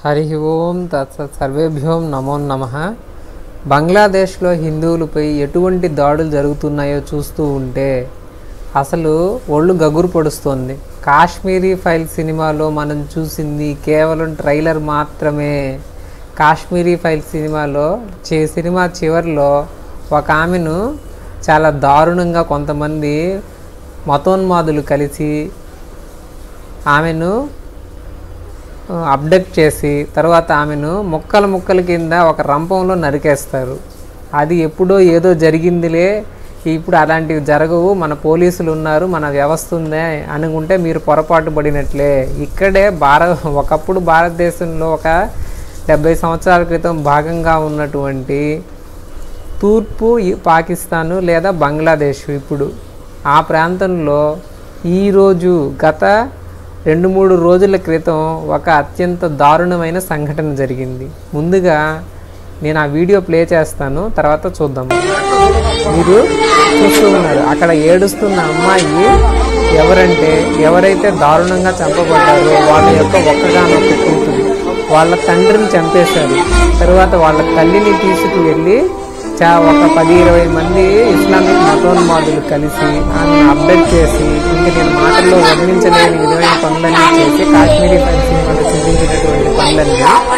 హరి ఓం తత్సత్ సర్వేభ్యో నమో నమః. బంగ్లాదేశ్లో హిందువులపై ఎటువంటి దాడులు జరుగుతున్నాయో చూస్తూ ఉంటే అసలు ఒళ్ళు గగురు పొడుస్తుంది. కాశ్మీరీ ఫైల్ సినిమాలో మనం చూసింది కేవలం ట్రైలర్ మాత్రమే. కాశ్మీరీ ఫైల్ సినిమాలో సినిమా చివరిలో ఒక ఆమెను చాలా దారుణంగా కొంతమంది మతోన్మాదులు కలిసి ఆమెను అబ్డక్ట్ చేసి తర్వాత ఆమెను ముక్కల కింద ఒక రంపంలో నరికేస్తారు. అది ఎప్పుడో ఏదో జరిగిందిలే, ఇప్పుడు అలాంటివి జరగవు, మన పోలీసులు ఉన్నారు, మన వ్యవస్థ ఉందే అనుకుంటే మీరు పొరపాటు పడినట్లే. ఇక్కడే ఒకప్పుడు భారతదేశంలో ఒక 70 సంవత్సరాల క్రితం భాగంగా ఉన్నటువంటి తూర్పు పాకిస్తాను లేదా బంగ్లాదేశ్ ఇప్పుడు ఆ ప్రాంతంలో ఈరోజు గత 2-3 రోజుల క్రితం ఒక అత్యంత దారుణమైన సంఘటన జరిగింది. ముందుగా నేను ఆ వీడియో ప్లే చేస్తాను, తర్వాత చూద్దాం. మీరు చూస్తూ ఉన్నారు అక్కడ ఏడుస్తున్న అమ్మాయి ఎవరైతే దారుణంగా చంపబడ్డారో వాళ్ళ యొక్క ఒక్కగానొక్క కూతురు. వాళ్ళ తండ్రిని చంపేశారు. తర్వాత వాళ్ళ తల్లిని తీసుకువెళ్ళి ఒక 10-20 మంది ఇస్లామిక్ మతోన్మాదులు కలిసి ఆమెను అప్డేట్ చేసి ఇంక నేను మాటల్లో వర్ణించలేని విధమైన పనులన్నీ చేసి కాశ్మీరీ ఫైల్ సినిమాలో చూపించినటువంటి పనులన్నీ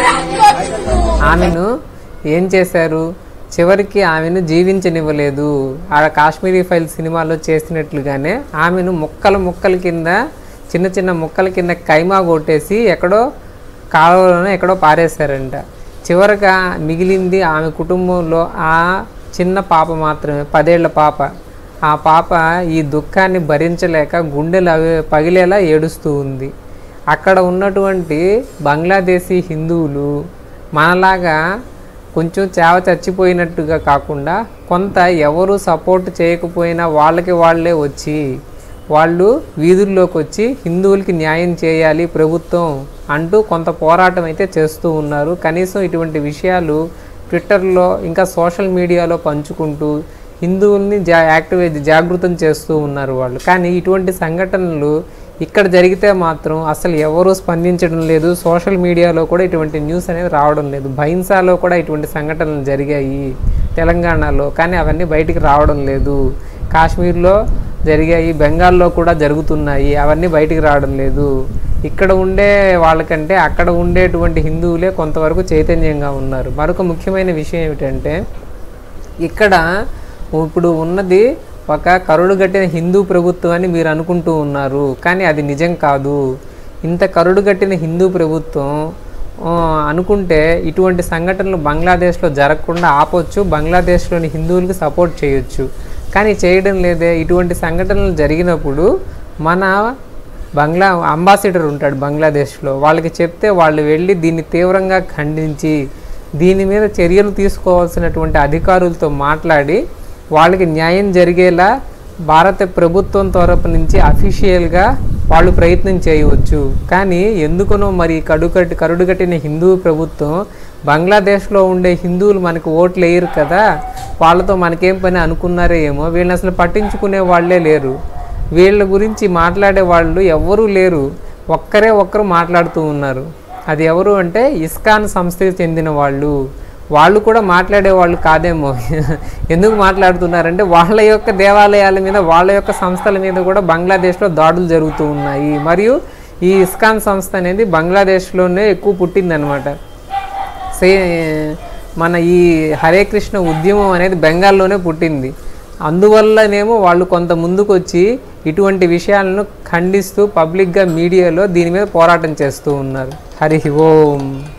ఆమెను ఏం చేశారు, చివరికి ఆమెను జీవించనివ్వలేదు. ఆ కాశ్మీరీ ఫైల్ సినిమాలో చేసినట్లుగానే ఆమెను ముక్కల కింద చిన్న ముక్కల కింద కైమా కొట్టేసి ఎక్కడో కాలువలోనే ఎక్కడో పారేశారంట. చివరగా మిగిలింది ఆమె కుటుంబంలో ఆ చిన్న పాప మాత్రమే, 10 ఏళ్ల పాప. ఆ పాప ఈ దుఃఖాన్ని భరించలేక గుండెలు పగిలేలా ఏడుస్తూ ఉంది. అక్కడ ఉన్నటువంటి బంగ్లాదేశీ హిందువులు మనలాగా కొంచెం చచ్చిపోయినట్టుగా కాకుండా కొంత ఎవరు సపోర్ట్ చేయకపోయినా వాళ్ళే వచ్చి వాళ్ళు వీధుల్లోకి వచ్చి హిందువులకి న్యాయం చేయాలి ప్రభుత్వం అంటూ కొంత పోరాటం అయితే చేస్తూ ఉన్నారు. కనీసం ఇటువంటి విషయాలు ట్విట్టర్లో ఇంకా సోషల్ మీడియాలో పంచుకుంటూ హిందువుల్ని జాగృతం చేస్తూ ఉన్నారు వాళ్ళు. కానీ ఇటువంటి సంఘటనలు ఇక్కడ జరిగితే మాత్రం అసలు ఎవరూ స్పందించడం లేదు. సోషల్ మీడియాలో కూడా ఇటువంటి న్యూస్ అనేది రావడం లేదు. భైన్సాలో కూడా ఇటువంటి సంఘటనలు జరిగాయి తెలంగాణలో, కానీ అవన్నీ బయటికి రావడం లేదు. కాశ్మీర్లో జరిగాయి, బెంగాల్లో కూడా జరుగుతున్నాయి, అవన్నీ బయటికి రావడం లేదు. ఇక్కడ ఉండే వాళ్ళకంటే అక్కడ ఉండేటువంటి హిందువులే కొంతవరకు చైతన్యంగా ఉన్నారు. మరొక ముఖ్యమైన విషయం ఏమిటంటే ఇక్కడ ఇప్పుడు ఉన్నది ఒక కరుడుగట్టిన హిందూ ప్రభుత్వం అని మీరు అనుకుంటూ ఉన్నారు, కానీ అది నిజం కాదు. ఇంత కరుడుగట్టిన హిందూ ప్రభుత్వం అనుకుంటే ఇటువంటి సంఘటనలు బంగ్లాదేశ్లో జరగకుండా ఆపొచ్చు, బంగ్లాదేశ్లోని హిందువులకు సపోర్ట్ చేయొచ్చు. కానీ చేయడం లేదే. ఇటువంటి సంఘటనలు జరిగినప్పుడు మన అంబాసిడర్ ఉంటాడు బంగ్లాదేశ్లో, వాళ్ళకి చెప్తే వాళ్ళు వెళ్ళి దీన్ని తీవ్రంగా ఖండించి దీని మీద చర్యలు తీసుకోవాల్సినటువంటి అధికారులతో మాట్లాడి వాళ్ళకి న్యాయం జరిగేలా భారత ప్రభుత్వం తరపు నుంచి అఫీషియల్గా వాళ్ళు ప్రయత్నం చేయవచ్చు. కానీ ఎందుకనో మరి కరుడుగట్టిన హిందూ ప్రభుత్వం బంగ్లాదేశ్లో ఉండే హిందువులు మనకు ఓట్లు వేయరు కదా, వాళ్ళతో మనకేం పని అనుకున్నారే ఏమో, వీళ్ళని అసలు పట్టించుకునే వాళ్ళే లేరు. వీళ్ళ గురించి మాట్లాడే వాళ్ళు ఎవ్వరూ లేరు. ఒక్కరు మాట్లాడుతూ ఉన్నారు. అది ఎవరు అంటే ఇస్కాన్ సంస్థకి చెందిన వాళ్ళు కూడా మాట్లాడే వాళ్ళు కాదేమో. ఎందుకు మాట్లాడుతున్నారంటే వాళ్ళ యొక్క దేవాలయాల మీద వాళ్ళ యొక్క సంస్థల మీద కూడా బంగ్లాదేశ్లో దాడులు జరుగుతూ ఉన్నాయి. మరియు ఈ ఇస్కాన్ సంస్థ అనేది బంగ్లాదేశ్లోనే ఎక్కువ పుట్టిందనమాట. మన ఈ హరే కృష్ణ ఉద్యమం అనేది బెంగాల్లోనే పుట్టింది. అందువల్లనేమో వాళ్ళు కొంత ముందుకు వచ్చి ఇటువంటి విషయాలను ఖండిస్తూ పబ్లిక్గా మీడియాలో దీని మీద పోరాటం చేస్తూ ఉన్నారు. హరి ఓం.